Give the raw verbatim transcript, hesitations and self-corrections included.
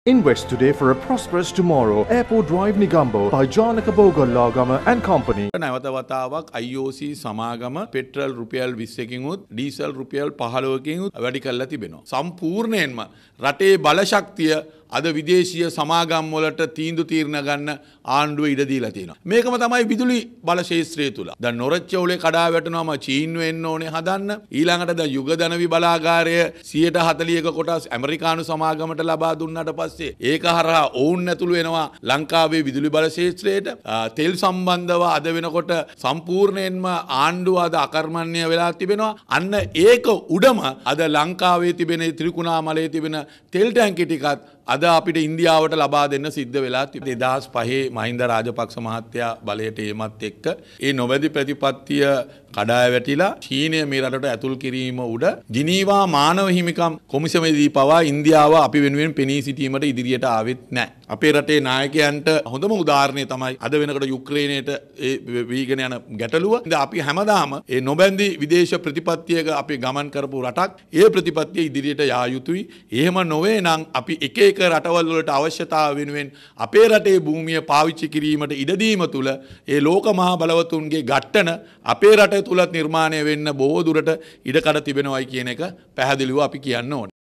Invest today for a prosperous tomorrow. Airport Drive Negombo by Janaka Bogallagama and Company. නැවත වතාවක් I O C සමාගම petrol රුපියල් විස්සකින් උත් ඩීසල් රුපියල් පහළොවකින් උත් වැඩි කරලා තිබෙනවා. සම්පූර්ණයෙන්ම රටේ බලශක්තිය අද විදේශීය සමාගම් වලට තීන්දුව තීරණ ගන්න ආණ්ඩුව ඉඩ දීලා තියෙනවා. මේකම තමයි විදුලි බල ශේත්‍රය තුල. දැන් නොරච්ච උලේ කඩා වැටෙනවම චීන් වෙන්න ඕනේ හදන්න. ඊළඟට දැන් යුගධනවි බලාගාරය සියයට හතළිහක කොටස් ඇමරිකානු සමාගමට ලබා දුන්නාට පස්සේ ඒක හරහා ඔවුන් ඇතුළු වෙනවා ලංකාවේ විදුලි බල ශේත්‍රයට. තෙල් සම්බන්ධව අද වෙනකොට සම්පූර්ණයෙන්ම ආණ්ඩුව අද අකර්මණ්‍ය වෙලා තිබෙනවා. අන්න ඒක උඩම අද ලංකාවේ තිබෙන ත්‍රිකුණාමලයේ තිබෙන තෙල් ටැංකි ටිකත් අද අපිට ඉන්දියාවට ලබා දෙන්න සිද්ධ වෙලා තිබෙනවා. දෙදහස් පහේ මහින්ද රාජපක්ෂ මහත්තයා බලයට ඒමත් එක්ක ඒ නොබැදි ප්‍රතිපත්තිය කඩා වැටිලා චීනය මේ රටට ඇතුල් කිරීම උඩ ජිනීවා මානව හිමිකම් කොමිසමේදී පවා ඉන්දියාව අපි වෙනුවෙන් පෙනී සිටීමට ඉදිරියට ආවෙත් නැහැ. අපේ රටේ නායකයන්ට හොඳම උදාහරණය තමයි අද වෙනකොට යුක්‍රේනයට ඒ වීගෙන යන ගැටලුව. අපි හැමදාම ඒ නොබැඳි විදේශ ප්‍රතිපත්තියක අපි ගමන් කරපු රටක් ඒ ප්‍රතිපත්තිය ඉදිරියට යා යුතුයි. එහෙම නොවේ නම් අපි එක එක රටවල් වලට අවශ්‍යතාව වෙනුවෙන් අපේ රටේ භූමිය පාවිච්චි කිරීමට ඉඩ දීම තුල ඒ ලෝක මහා බලවතුන්ගේ ගැට්ටන අපේ රට තුලත් නිර්මාණය වෙන්න බොහෝ දුරට ඉඩකඩ තිබෙනවයි කියන එක පැහැදිලිව අපි කියන්න ඕනේ.